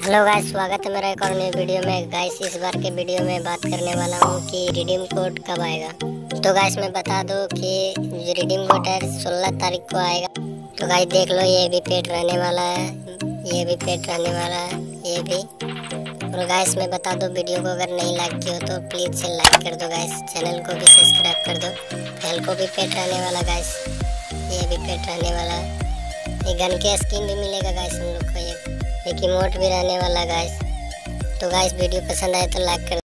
Hello guys, स्वागत है मेरा एक और नई वीडियो में। गाइस, इस बार के वीडियो में बात करने वाला हूँ कि रिडीम कोड कब आएगा। तो गाइस मैं बता दूँ कि जो रिडीम कोड है 16 तारीख को आएगा। तो गाइस देख लो, ये भी पेड रहने वाला है, ये भी पेड रहने वाला है, ये भी। और गाइस मैं बता दूँ, वीडियो को अगर नहीं लाइक किया हो तो प्लीज़ से लाइक कर दो गाइस, चैनल को भी सब्सक्राइब कर दो। फैल को भी पेड रहने वाला गाइस, ये भी पेड रहने वाला है। ये गन के स्किन भी मिलेगा गाइस हम लोग को, एक इमोट भी रहने वाला गाइस। तो गाइस वीडियो पसंद आए तो लाइक कर